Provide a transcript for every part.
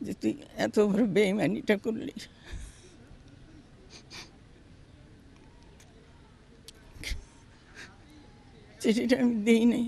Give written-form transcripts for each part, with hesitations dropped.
যে তুই এত বড় বেইমানিটা করলি। চিঠিটা আমি দিই নাই,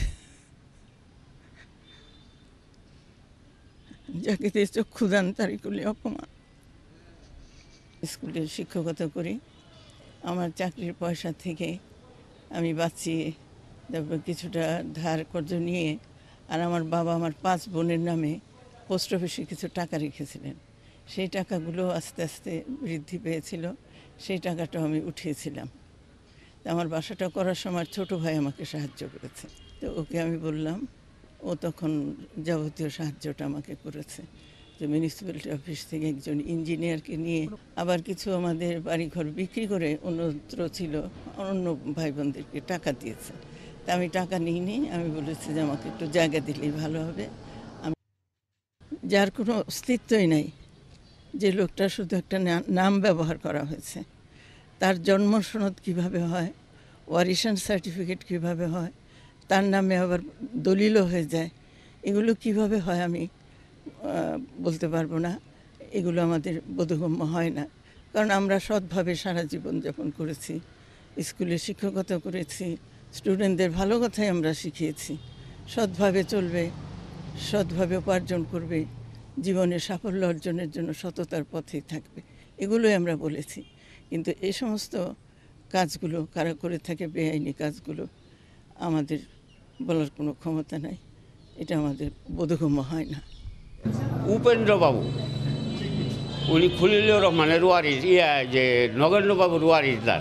যাকে দিয়ে চক্ষুদান তারই করলে অপমান। স্কুলে শিক্ষকতা করি, আমার চাকরির পয়সা থেকে আমি বাঁচিয়ে তারপর কিছুটা ধার কর্জ নিয়ে, আর আমার বাবা আমার 5 বোনের নামে পোস্ট অফিসে কিছু টাকা রেখেছিলেন, সেই টাকাগুলো আস্তে আস্তে বৃদ্ধি পেয়েছিল, সেই টাকাটাও আমি উঠিয়েছিলাম। আমার বাসাটা করার সময় ছোট ভাই আমাকে সাহায্য করেছে, তো ওকে আমি বললাম, ও তখন যাবতীয় সাহায্যটা আমাকে করেছে। যে মিউনিসিপ্যালিটি অফিস থেকে একজন ইঞ্জিনিয়ারকে নিয়ে, আবার কিছু আমাদের বাড়িঘর বিক্রি করে অন্যত্র ছিল অন্য ভাই বোনদেরকে টাকা দিয়েছে। তা আমি টাকা নিইনি, আমি বলেছি যে আমাকে একটু জায়গা দিলেই ভালো হবে। আমি যার কোনো অস্তিত্বই নাই, যে লোকটা শুধু একটা নাম ব্যবহার করা হয়েছে, তার জন্ম সনদ কীভাবে হয়, ওয়ারিশান সার্টিফিকেট কীভাবে হয়, তার নামে আবার দলিলও হয়ে যায়, এগুলো কিভাবে হয় আমি বলতে পারবো না। এগুলো আমাদের বোধগম্য হয় না, কারণ আমরা সৎভাবে সারা জীবন যাপন করেছি, স্কুলে শিক্ষকতা করেছি, স্টুডেন্টদের ভালো কথাই আমরা শিখিয়েছি, সৎভাবে চলবে, সৎভাবে উপার্জন করবে, জীবনে সাফল্য অর্জনের জন্য সততার পথেই থাকবে, এগুলোই আমরা বলেছি। কিন্তু এই সমস্ত কাজগুলো কারা করে থাকে, বেআইনি কাজগুলো, আমাদের বলার কোনো ক্ষমতা নাই, এটা আমাদের বোধগম্য হয় না। উপেন্দ্রবাবু, উনি খলিলুর রহমানের ওয়ারিস, যে নগেন্দ্রবাবুর ওয়ারিসদার।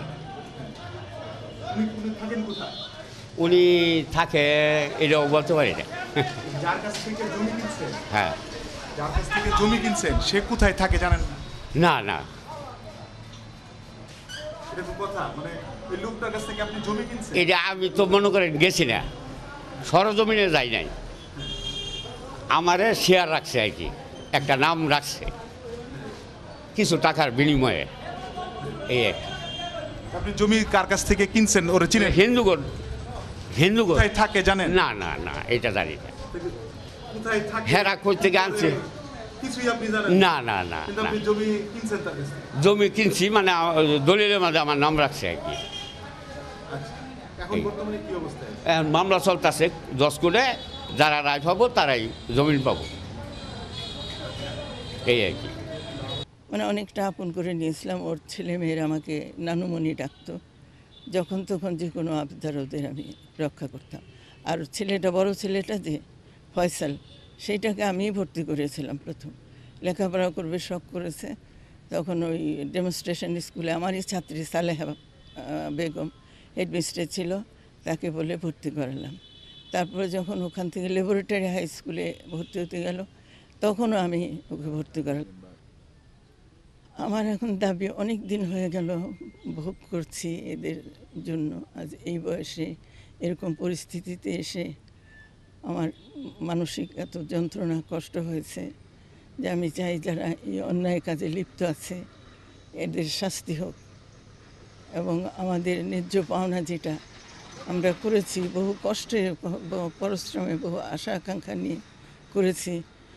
উনি থাকে এটাও বলতে পারি না। যার কাছ থেকে জমি কিনছেন, হ্যাঁ, যার কাছ থেকে জমি কিনছেন সে কোথায় থাকে জানেন না? না, এরকম কথা, মানে ওই লোকটার কাছ থেকে আপনি জমি কিনছেন? এটা আমি তো মনে করেন গেছি না, সরজমিনে যাই নাই। আমারে শেয়ার রাখছে আর কি, একটা নাম রাখছে কিছু টাকার বিনিময়ে, এই আপনি জমি কার কাছ থেকে কিনছেন ওরা চিনেন? হিন্দুগণ। হিন্দুগণ কোথায় থাকে জানেন? না না না, এটা জানি না। কোথায় থাকে হেরা কই থেকে আনছে কিছুই আপনি জানেন না? না না কিন্তু না, আপনি জমি কিনছেন তার কাছ থেকে? জমি কিনছি মানে দলিলের মাঝে আমার নাম রাখছে আর কি। আচ্ছা, এখন বর্তমানে কি অবস্থায়? এখন মামলা চলতেছে 10 কোটে, যারা রায় পাবো তারাই জমিন পাবো, এই আর কি। মানে অনেকটা আপন করে নিয়েছিলাম, ওর ছেলে মেয়েরা আমাকে নানুমণি ডাকতো, যখন তখন যে কোনো আবদার ওদের আমি রক্ষা করতাম। আর ছেলেটা, বড় ছেলেটা যে ফয়সাল, সেইটাকে আমিই ভর্তি করেছিলাম প্রথম, লেখাপড়া করবে শখ করেছে, তখন ওই ডেমনস্ট্রেশন স্কুলে আমারই ছাত্রী সালেহা বেগম হেডমিস্ট্রেস ছিল, তাকে বলে ভর্তি করালাম। তারপরে যখন ওখান থেকে ল্যাবরেটরি হাই স্কুলে ভর্তি হতে গেল, তখনও আমি ওকে ভর্তি করালাম। আমার এখন দাবি, অনেক দিন হয়ে গেল ভোগ করছি এদের জন্য, আজ এই বয়সে এরকম পরিস্থিতিতে এসে আমার মানসিক এত যন্ত্রণা কষ্ট হয়েছে যে আমি চাই যারা এই অন্যায় কাজে লিপ্ত আছে এদের শাস্তি হোক, এবং আমাদের ন্যায্য পাওনা যেটা আমরা করেছি, বহু কষ্টে, বহু পরিশ্রমে, বহু আশা আকাঙ্ক্ষা নিয়ে করেছি,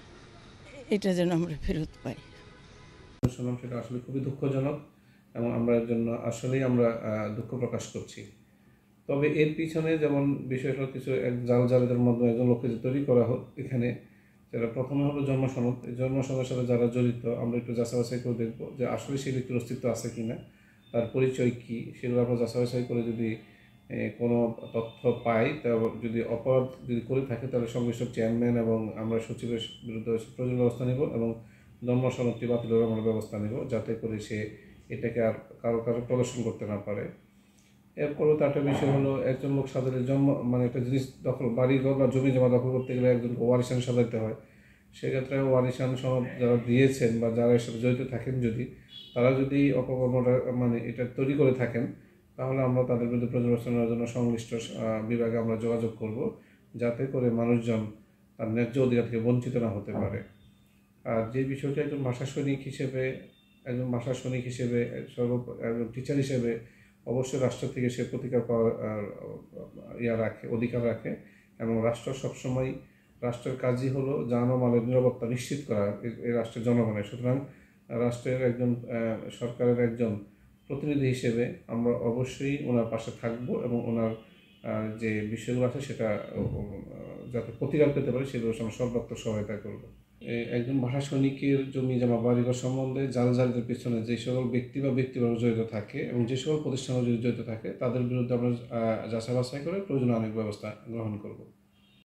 এটা যেন আমরা ফেরত পাই। শুনলাম সেটা আসলে খুবই দুঃখজনক এবং আমরা এর জন্য আসলেই আমরা দুঃখ প্রকাশ করছি। তবে এর পিছনে যেমন বিষয়টা কিছু জালদের মধ্যে একজন লোককে যে তৈরি করা হোক, এখানে যেটা প্রথমে হলো জন্মসনদ, এই জন্মসনদের সাথে যারা জড়িত আমরা একটু যাচাই করে দেখবো যে আসলে সেই ব্যক্তির অস্তিত্ব আছে কিনা, তার পরিচয় কী, সেগুলো আমরা যাচাই করে যদি কোনো তথ্য পাই, তা যদি অপরাধ যদি করে থাকে তাহলে সংশ্লিষ্ট চেয়ারম্যান এবং আমরা সচিবের বিরুদ্ধে প্রয়োজনীয় ব্যবস্থা নেব এবং জন্মসনদটি বাতিলের আমরা ব্যবস্থা নেব, যাতে করে সে এটাকে আর কারো প্রদর্শন করতে না পারে। এরপরেও তো একটা বিষয় হলো, একজন লোক সাজালে জন্ম মানে একটা জিনিস দখল, বাড়ি ঘর বা জমি জমা দখল করতে গেলে একজনকে ওয়ারিশান সাজাতে হয়। সেক্ষেত্রে ওয়ারিশান সনদ যারা দিয়েছেন বা যারা এর সাথে জড়িত থাকেন, যদি তারা যদি অপকর্মটা মানে এটা তৈরি করে থাকেন, তাহলে আমরা তাদের বিরুদ্ধে প্রয়োজন নেওয়ার জন্য সংশ্লিষ্ট বিভাগে আমরা যোগাযোগ করব, যাতে করে মানুষজন তার ন্যায্য অধিকার থেকে বঞ্চিত না হতে পারে। আর যে বিষয়টা একজন ভাষা সৈনিক হিসেবে, একজন টিচার হিসেবে অবশ্যই রাষ্ট্র থেকে সে প্রতিকার পাওয়ার অধিকার রাখে এবং রাষ্ট্র সবসময় রাষ্ট্রের কাজই হলো জান ও মালের নিরাপত্তা নিশ্চিত করা এই রাষ্ট্রের জনগণের। সুতরাং রাষ্ট্রের একজন সরকারের একজন প্রতিনিধি হিসেবে আমরা অবশ্যই ওনার পাশে থাকব এবং ওনার যে বিষয়গুলো আছে সেটা যাতে প্রতিকার পেতে পারে সেগুলো আমরা সর্বাত্মক সহায়তা করব। একজন ভাষা সৈনিকের জমি জমা বাড়িঘর সম্বন্ধে জালজালদের পিছনে যে সকল ব্যক্তি বা ব্যক্তিবর্গ জড়িত থাকে এবং যে সকল প্রতিষ্ঠান জড়িত থাকে তাদের বিরুদ্ধে আমরা যাচাই বাছাই করে প্রয়োজনীয় আইনি ব্যবস্থা গ্রহণ করব।